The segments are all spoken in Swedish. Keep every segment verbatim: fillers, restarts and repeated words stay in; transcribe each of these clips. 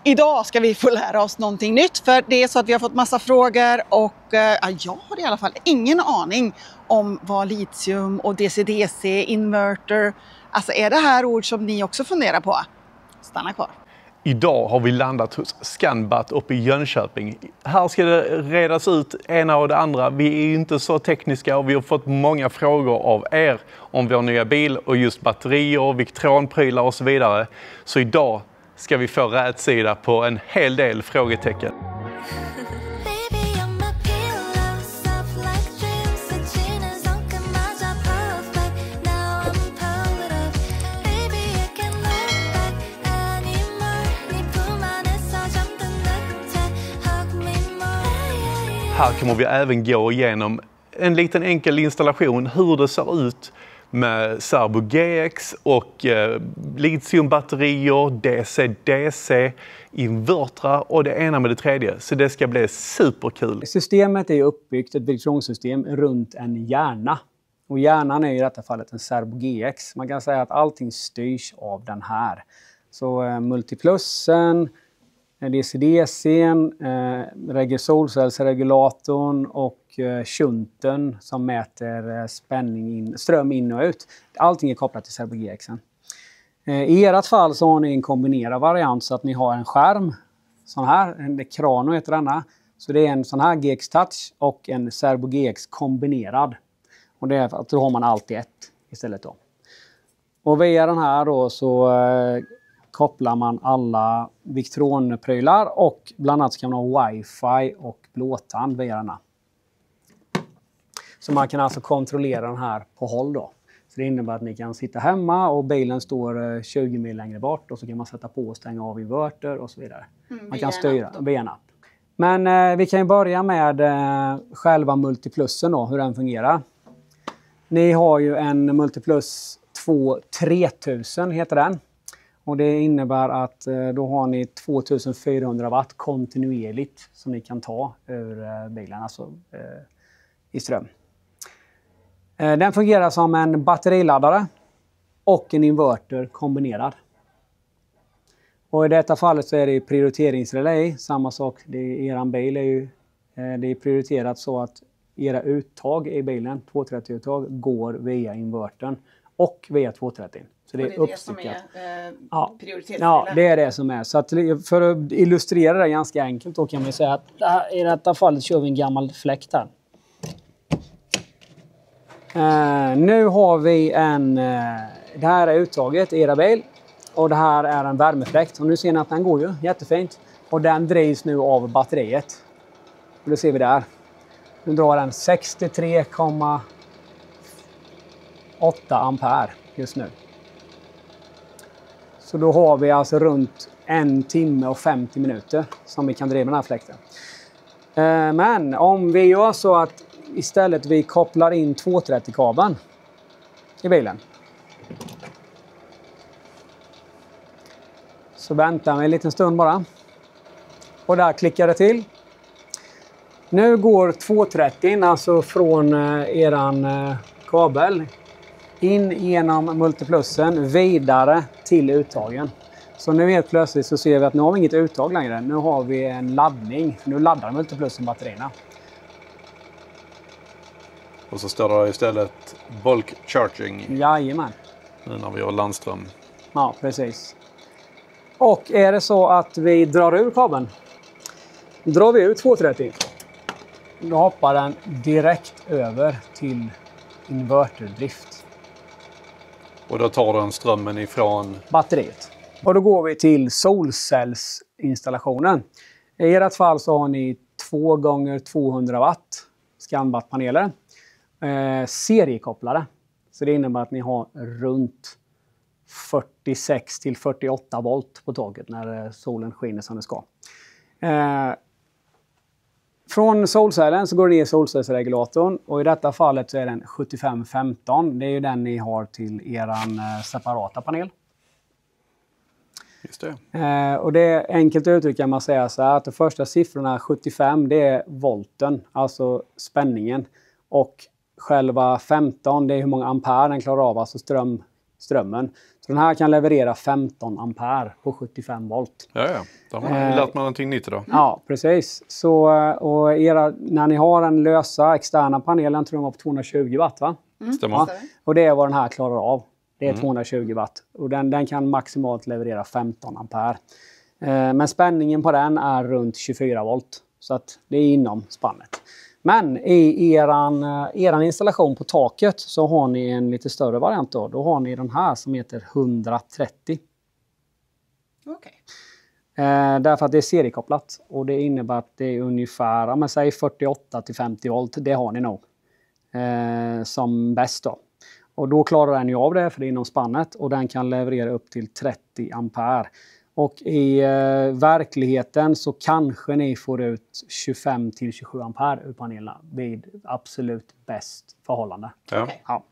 Idag ska vi få lära oss någonting nytt, för det är så att vi har fått massa frågor och ja, jag har i alla fall ingen aning om vad litium och D C D C, inverter, alltså är det här ord som ni också funderar på? Stanna kvar. Idag har vi landat hos Scanbat uppe i Jönköping. Här ska det redas ut ena och det andra. Vi är inte så tekniska och vi har fått många frågor av er om vår nya bil och just batterier, Victron-prylar och så vidare. Så idag ska vi få rätsida på en hel del frågetecken. Här kommer vi även gå igenom en liten enkel installation, hur det ser ut med Serbo G X och eh, litiumbatterier, D C D C, invertrar och det ena med det tredje. Så det ska bli superkul. Systemet är uppbyggt, ett Victron-system, runt en hjärna. Och hjärnan är i detta fallet en Serbo G X. Man kan säga att allting styrs av den här. Så eh, multiplussen, D C D C:n, eh, solcellsregulatorn och eh, shunten som mäter eh, spänning in, ström in och ut. Allting är kopplat till Serbo G Xen. Eh, I ert fall så har ni en kombinerad variant så att ni har en skärm, sån här, en Krano heter denna. Så det är en sån här G X Touch och en Serbo G X kombinerad. Och det är för att då har man allt i ett istället då. Och via den här då så eh, kopplar man alla Victron-prylar och bland annat så kan man ha wifi och blåtand via denna. Så man kan alltså kontrollera den här på håll då. Så det innebär att ni kan sitta hemma och bilen står tjugo mil längre bort och så kan man sätta på och stänga av inverter och så vidare. Mm, man kan styra via en app. Men eh, vi kan ju börja med eh, själva multiplussen då, hur den fungerar. Ni har ju en Multiplus två tre tusen heter den. Och det innebär att då har ni tvåtusenfyrahundra watt kontinuerligt som ni kan ta ur bilen, alltså eh, i ström. Eh, den fungerar som en batteriladdare och en inverter kombinerad. Och i detta fallet så är det prioriteringsrelay, samma sak, det är, eran bil är ju eh, det är prioriterat så att era uttag i bilen, tvåhundratrettio-uttag, går via invertern och via tvåhundratrettio. Så det är, det är det som är eh, ja. Ja, det är det som är. Så att för att illustrera det ganska enkelt då kan vi säga att i detta fallet kör vi en gammal fläkt här. Uh, nu har vi en, uh, det här är uttaget i era bil och det här är en värmefläkt. Och nu ser ni att den går ju jättefint. Och den drivs nu av batteriet. Och det ser vi där. Nu drar den sextiotre komma åtta ampere just nu. Så då har vi alltså runt en timme och femtio minuter som vi kan driva den här fläkten. Men om vi gör så att istället vi kopplar in tvåhundratrettio-kabeln i bilen. Så väntar vi en liten stund bara. Och där klickar det till. Nu går tvåhundratrettio, alltså från eran kabel, in genom multiplussen vidare till uttagen. Så nu helt plötsligt så ser vi att nu har vi inget uttag längre. Nu har vi en laddning. Nu laddar multiplussen batterierna. Och så står det istället bulk charging. Jajamän. Nu när vi har landström. Ja, precis. Och är det så att vi drar ur kabeln, drar vi ut tvåhundratrettio, då hoppar den direkt över till inverterdrift. Och då tar den strömmen ifrån batteriet. Och då går vi till solcellsinstallationen. I ert fall så har ni två gånger tvåhundra watt Scanbat-paneler. Eh, seriekopplade. Så det innebär att ni har runt fyrtiosex till fyrtioåtta volt på taket när solen skiner som det ska. Eh, från solcellen så går det ner i solcellsregulatorn och i detta fallet så är den sjuttiofem femton. Det är ju den ni har till eran separata panel. Just det. Eh, och det är enkelt uttryckt kan man säga så här att de första siffrorna sjuttiofem det är volten, alltså spänningen. Och själva femton det är hur många ampere den klarar av, alltså ström, strömmen. Så den här kan leverera femton ampere på sjuttiofem volt. Ja, ja. Då har man eh, lärt man någonting nytt idag. Ja, precis. Så, och era, när ni har den lösa externa panelen tror jag var på tvåhundratjugo watt, va? Mm. Stämmer. Ja, och det är vad den här klarar av. Det är Mm. tvåhundratjugo watt. Och den, den kan maximalt leverera femton ampere. Eh, men spänningen på den är runt tjugofyra volt. Så att det är inom spannet. Men i eran, eran installation på taket så har ni en lite större variant då. Då har ni den här som heter hundratrettio. Okej. Eh, därför att det är seriekopplat. Och det innebär att det är ungefär, ja, men säg fyrtioåtta till femtio volt. Det har ni nog. Eh, som bäst då. Och då klarar den ju av det för det är inom spannet. Och den kan leverera upp till trettio ampere. Och i eh, verkligheten så kanske ni får ut tjugofem till tjugosju ampere ur panelerna vid absolut bäst förhållande. Ja. Okay. Ja.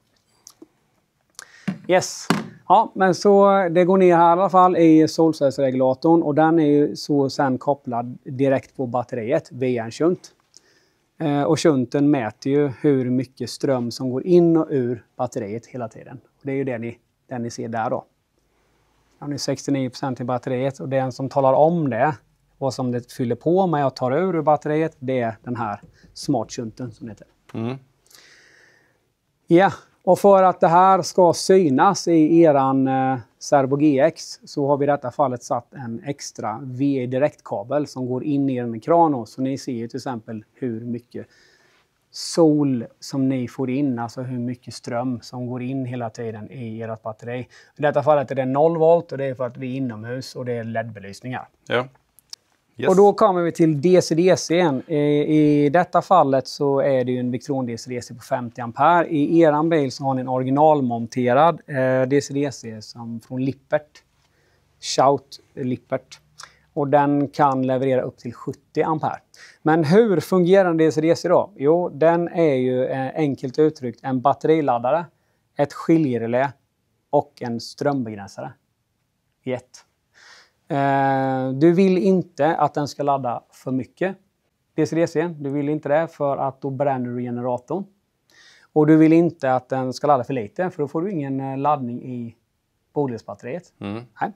Yes. Ja, men så det går ner här i alla fall i solcellsregulatorn och den är ju så sen kopplad direkt på batteriet via en shunt. Eh, och shunten mäter ju hur mycket ström som går in och ur batteriet hela tiden. Och det är ju det ni, det ni ser där då. Han är sextionio procent i batteriet och den som talar om det, vad som det fyller på med och tar ur ur batteriet, det är den här smart-shunten som det heter. Mm. Ja, och för att det här ska synas i eran eh, Servo G X så har vi i detta fallet satt en extra V E-direktkabel som går in i en kran. Så ni ser ju till exempel hur mycket sol som ni får in, alltså hur mycket ström som går in hela tiden i ert batteri. I detta fallet är det noll volt och det är för att vi är inomhus och det är L E D-belysningar. Ja. Yes. Och då kommer vi till D C D C. I, I detta fallet så är det ju en Victron D C D C på femtio ampere. I eran bil så har ni en originalmonterad eh, D C D C som från Lippert. Shout Lippert. Och den kan leverera upp till sjuttio ampere. Men hur fungerar en D C D C då? Jo, den är ju eh, enkelt uttryckt en batteriladdare, ett skiljerelä och en strömbegränsare i ett. Eh, du vill inte att den ska ladda för mycket D C D C. Du vill inte det för att då bränner du generatorn. Och du vill inte att den ska ladda för lite för då får du ingen eh, laddning i bodelsbatteriet. Mm. Nej.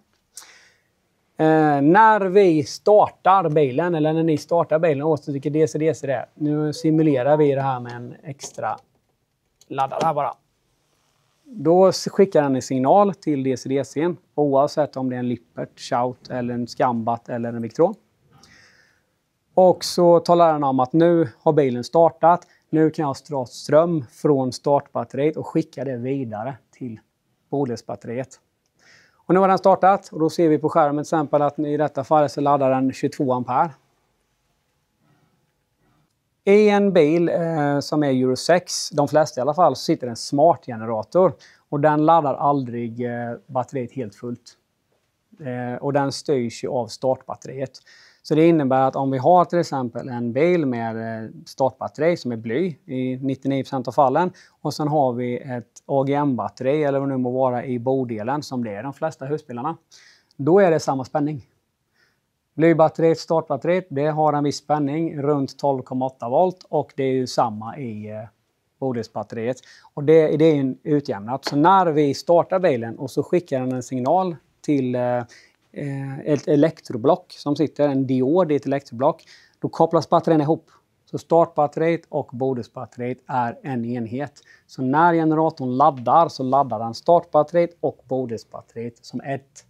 Eh, när vi startar bilen, eller när ni startar bilen, oavsett vilket D C D C det är. Nu simulerar vi det här med en extra laddare här bara. Då skickar den en signal till D C D C, oavsett om det är en Lippert, Shout, eller en Scambat eller en Victron. Och så talar den om att nu har bilen startat. Nu kan jag dra ström från startbatteriet och skicka det vidare till bodelsbatteriet. Och nu har den startat och då ser vi på skärmen till exempel att i detta fall så laddar den tjugotvå ampere. I en bil eh, som är Euro sex, de flesta i alla fall, så sitter en smart-generator. Och den laddar aldrig eh, batteriet helt fullt. Eh, och den styrs ju av startbatteriet. Så det innebär att om vi har till exempel en bil med eh, startbatteri som är bly i nittionio procent av fallen. Och sen har vi ett A G M-batteri eller vad det nu må vara i bodelen som det är de flesta husbilarna. Då är det samma spänning. Blybatteriet, startbatteriet, det har en viss spänning runt tolv komma åtta volt och det är ju samma i eh, bodelsbatteriet. Och det, det är ju utjämnat. Så när vi startar bilen och så skickar den en signal till eh, ett elektroblock som sitter, en diod i ett elektroblock, då kopplas batterierna ihop. Så startbatteriet och bodelsbatteriet är en enhet. Så när generatorn laddar så laddar den startbatteriet och bodelsbatteriet som ett.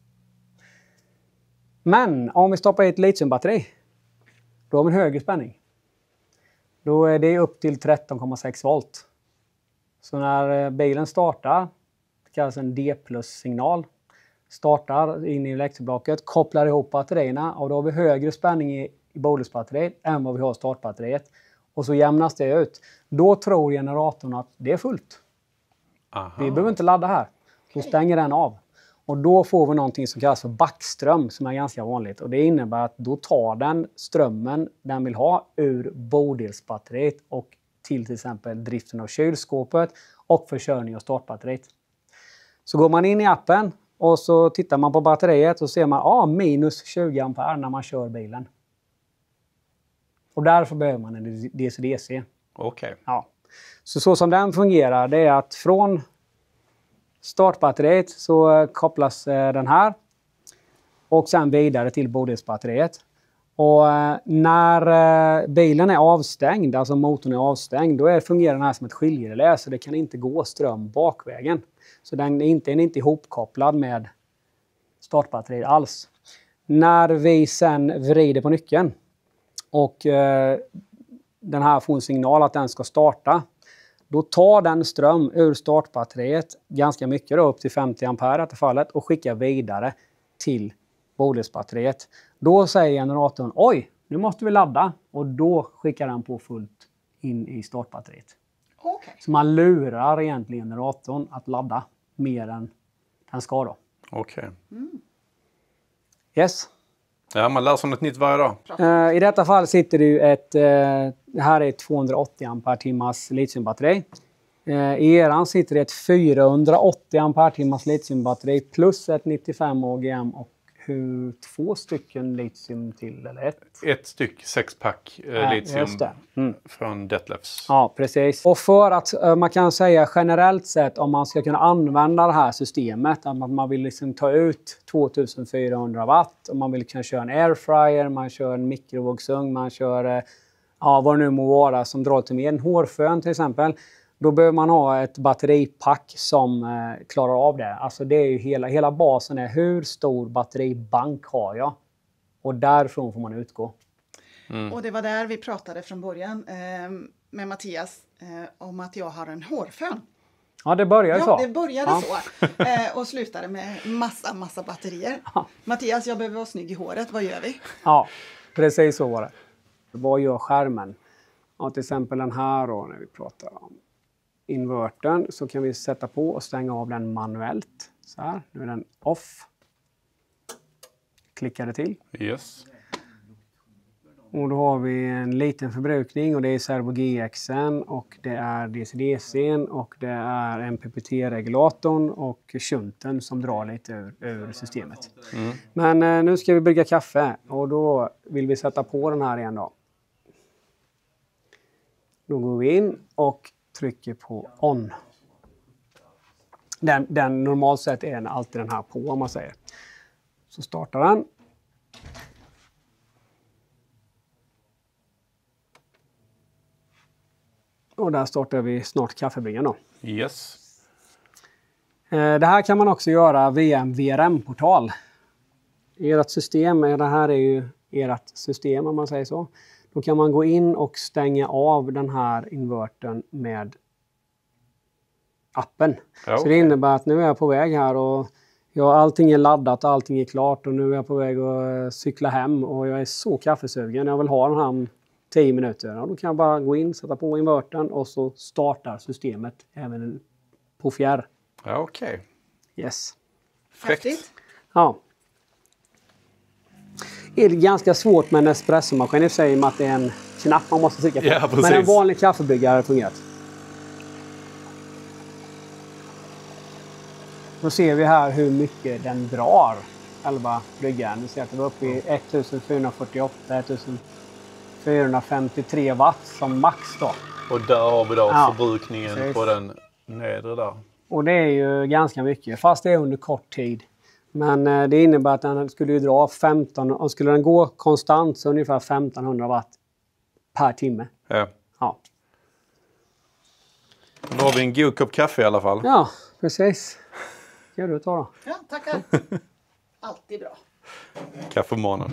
Men om vi stoppar i ett litiumbatteri, då har vi en högre spänning. Då är det upp till tretton komma sex volt. Så när bilen startar, det kallas en D plus-signal, startar in i elektroblocket, kopplar ihop batterierna och då har vi högre spänning i, i bodelsbatteriet än vad vi har startbatteriet. Och så jämnas det ut. Då tror generatorn att det är fullt. Aha. Vi behöver inte ladda här. Då stänger den av. Och då får vi någonting som kallas för backström som är ganska vanligt. Och det innebär att då tar den strömmen den vill ha ur bodelsbatteriet och till till exempel driften av kylskåpet och försörjning av startbatteriet. Så går man in i appen och så tittar man på batteriet och ser man ah, minus tjugo ampere när man kör bilen. Och därför behöver man en D C D C. Okej. Okay. Ja. Så så som den fungerar det är att från startbatteriet så kopplas den här och sen vidare till bodelsbatteriet. Och när bilen är avstängd, alltså motorn är avstängd, då är, fungerar den här som ett skiljerelä, så det kan inte gå ström bakvägen. Så den är inte, den är inte ihopkopplad med startbatteriet alls. När vi sen vrider på nyckeln och eh, den här får en signal att den ska starta, då tar den ström ur startbatteriet, ganska mycket då, upp till femtio ampere i detta fallet, och skickar vidare till bodelsbatteriet. Då säger generatorn, oj, nu måste vi ladda, och då skickar den på fullt in i startbatteriet. Okay. Så man lurar egentligen generatorn att ladda mer än den ska då. Okej. Okay. Mm. Yes. Ja, man lär sig något nytt varje dag. Uh, I detta fall sitter det ju ett, uh, det här är ett tvåhundraåttio ampere timmars litiumbatteri. Uh, I eran sitter det ett fyrahundraåttio ampere timmars litiumbatteri plus ett nittiofem O G M och hur, två stycken litium till, eller ett? Ett styck sexpack uh, uh, litium mm. från Detlefs. Ja, precis. Och för att uh, man kan säga generellt sett, om man ska kunna använda det här systemet, att man vill liksom ta ut tvåtusenfyrahundra watt, och man vill kunna köra en airfryer, man kör en mikrovågsugn, man kör uh, ja, vad det nu må vara som drar till med en hårfön till exempel. Då behöver man ha ett batteripack som eh, klarar av det. Alltså det är ju hela, hela basen är hur stor batteribank har jag? Och därifrån får man utgå. Mm. Och det var där vi pratade från början eh, med Mattias eh, om att jag har en hårfön. Ja, det började ja, så. det började ja. så. Eh, och slutade med massa, massa batterier. Ja. Mattias, jag behöver vara snygg i håret. Vad gör vi? Ja, precis så var det. Vad gör skärmen? Ja, till exempel den här då, när vi pratar om invertern, så kan vi sätta på och stänga av den manuellt. Så här, nu är den off. Klickar det till. Yes. Och då har vi en liten förbrukning, och det är Servo G X:en och det är D C D C:n och det är M P P T-regulatorn och shunten som drar lite ur, ur systemet. Mm. Men eh, nu ska vi brygga kaffe, och då vill vi sätta på den här igen då. Då går vi in och trycker på on. Den, den normalt sett är den alltid den här på, om man säger. Så startar den. Och där startar vi snart kaffebryggaren då. Yes. Det här kan man också göra via en V R M-portal. Ert system, det här är ju ert system om man säger så. Då kan man gå in och stänga av den här invertern med appen. Okay. Så det innebär att nu är jag på väg här och ja, allting är laddat, allting är klart, och nu är jag på väg att cykla hem och jag är så kaffesugen. Jag vill ha den här om tio minuter. Och då kan jag bara gå in, sätta på invertern och så startar systemet även på fjärr. Ja, okej. Okay. Yes. Fräckt. Ja. Det är ganska svårt med en espressomaskin i sig, med att det är en knapp man måste trycka på. Ja, men en vanlig kaffebryggare har fungerat. Då ser vi här hur mycket den drar, själva bryggaren. Vi ser att det var uppe i ettusenfyrahundrafyrtioåtta till ettusenfyrahundrafemtiotre watt som max då. Och där har vi då ja, förbrukningen precis. På den nedre där. Och det är ju ganska mycket, fast det är under kort tid. Men eh, det innebär att den skulle ju dra femton, och skulle den gå konstant så ungefär femtonhundra watt per timme. Ja. Ja. Nu har vi en god kopp kaffe i alla fall. Ja, precis. Ska du ta då? Ja, tackar. Alltid bra. Kaffemorgonen.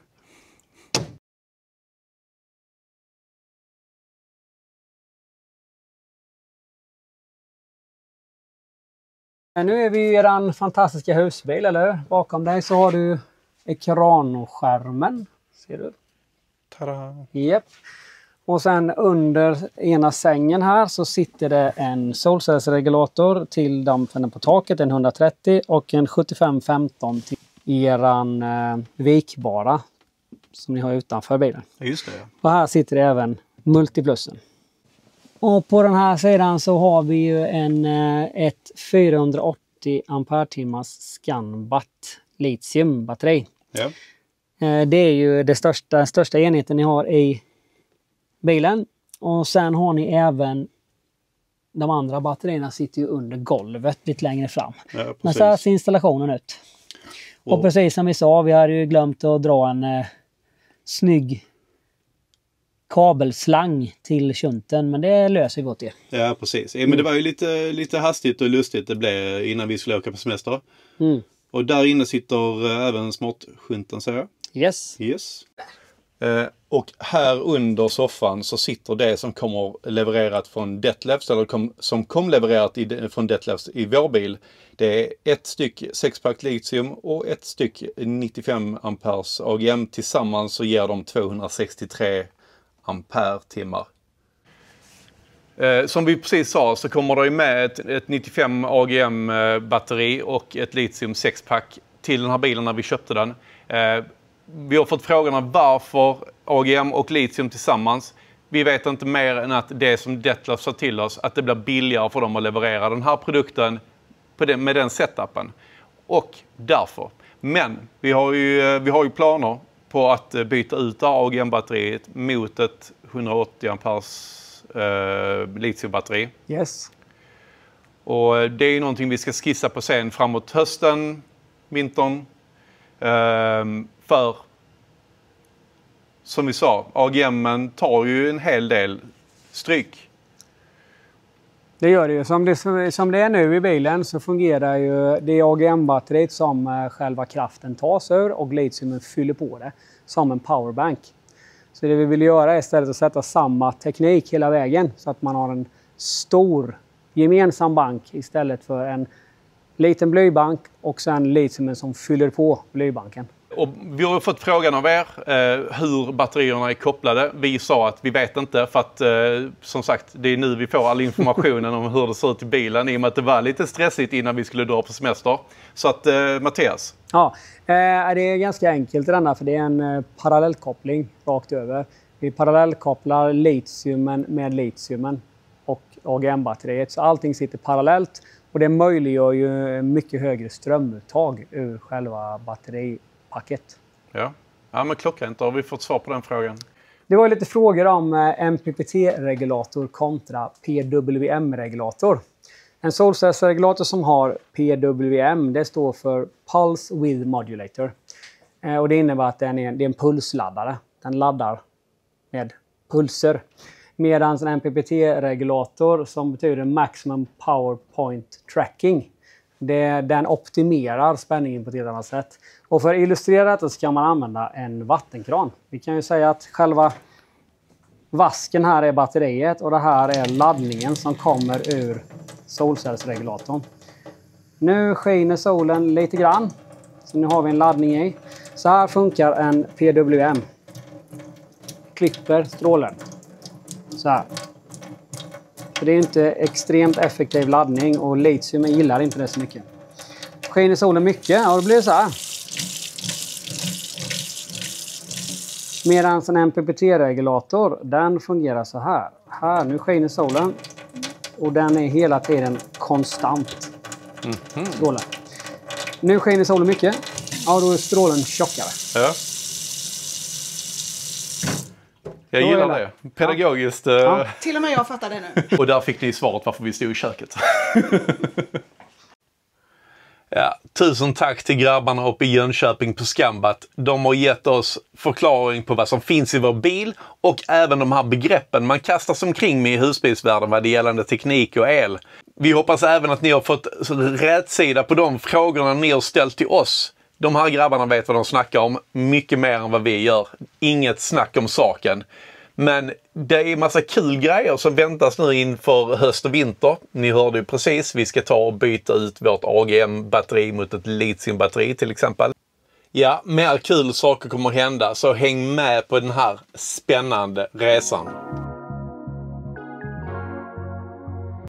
Nu är vi i er fantastiska husbil, eller hur? Bakom dig så har du ekranskärmen. Ser du? Tada! Japp. Och sen under ena sängen här så sitter det en solcellsregulator till dampen på taket, en etthundratrettio, och en sjuttiofem femton till eran eh, vikbara som ni har utanför bilen. Just det. Och här sitter det även multiplussen. Och på den här sidan så har vi ju en, ett fyrahundraåttio ampere-timmars Scanbat litiumbatteri. Ja. Det är ju det största, största enheten ni har i bilen. Och sen har ni även de andra batterierna sitter ju under golvet lite längre fram. Ja, men så här ser installationen ut. Och, och precis som vi sa, vi hade ju glömt att dra en eh, snygg kabelslang till shunten, men det löser vi åt det. Ja, precis. Ja, men det var ju lite, lite hastigt och lustigt det blev innan vi skulle åka på semester. Mm. Och där inne sitter uh, även smartshunten, säger jag. Yes. Yes. Uh, och här under soffan så sitter det som kommer levererat från Detlefs, eller kom, som kom levererat i, från Detlefs i vår bil. Det är ett styck sexpack litium och ett styck nittiofem ampers A G M. Tillsammans så ger de tvåhundrasextiotre ampere-timmar. Eh, som vi precis sa så kommer det med ett, ett nittiofem A G M-batteri och ett litium sexpack till den här bilen när vi köpte den. Eh, vi har fått frågorna varför A G M och litium tillsammans. Vi vet inte mer än att det som Detlef sa till oss, att det blir billigare för dem att leverera den här produkten på den, med den setupen. Och därför. Men vi har ju, vi har ju planer på att byta ut A G M-batteriet mot ett hundraåttio ampers eh, litiumbatteri. Yes. Och det är ju någonting vi ska skissa på sen framåt hösten, vintern. Eh, för som vi sa, A G M tar ju en hel del stryk. Det gör det ju. Som det, som det är nu i bilen så fungerar ju det A G M-batteriet som själva kraften tas ur och litiumen fyller på det som en powerbank. Så det vi vill göra är istället att sätta samma teknik hela vägen så att man har en stor gemensam bank istället för en liten blybank och sen litiumen som fyller på blybanken. Och vi har fått frågan av er eh, hur batterierna är kopplade. Vi sa att vi vet inte för att eh, som sagt det är nu vi får all informationen om hur det ser ut i bilen i och med att det var lite stressigt innan vi skulle dra på semester. Så att eh, Mattias. Ja, eh, det är ganska enkelt i denna för det är en eh, parallellkoppling rakt över. Vi parallellkopplar litiumen med litiumen och A G M-batteriet så allting sitter parallellt och det möjliggör ju mycket högre strömuttag ur själva batteriet. Paket. Ja. Ja, men klockrent. Har vi fått svar på den frågan? Det var lite frågor om M P P T-regulator kontra P W M-regulator. En solcellsregulator som har P W M, det står för Pulse Width Modulator. Och det innebär att den är, det är en pulsladdare. Den laddar med pulser. Medan en M P P T-regulator som betyder Maximum Power Point Tracking. Det, den optimerar spänningen på ett helt annat sätt. Och för att illustrera detta så kan man använda en vattenkran. Vi kan ju säga att själva vasken här är batteriet och det här är laddningen som kommer ur solcellsregulatorn. Nu skiner solen lite grann. Så nu har vi en laddning i. Så här funkar en P W M. Klipper strålen. Så här. För det är inte extremt effektiv laddning och litium gillar inte det så mycket. Skiner solen mycket och då blir det så här. Medan en M P P T-regulator, den fungerar så här. Här, nu skiner solen och den är hela tiden konstant. Mm-hmm. Strålen. Nu skiner solen mycket. Ja, då är strålen tjockare. Ja. Jag gillar det. Pedagogiskt. Ja. Ja. Till och med jag fattar det nu. Och där fick ni svaret varför vi stod i köket. Ja, tusen tack till grabbarna uppe i Jönköping på Scanbat. De har gett oss förklaring på vad som finns i vår bil och även de här begreppen man kastas omkring med i husbilsvärlden vad det gällande teknik och el. Vi hoppas även att ni har fått rätsida på de frågorna ni har ställt till oss. De här grabbarna vet vad de snackar om, mycket mer än vad vi gör. Inget snack om saken. Men det är en massa kul grejer som väntas nu inför höst och vinter. Ni hörde ju precis, vi ska ta och byta ut vårt A G M-batteri mot ett litiumbatteri till exempel. Ja, mer kul saker kommer att hända, så häng med på den här spännande resan.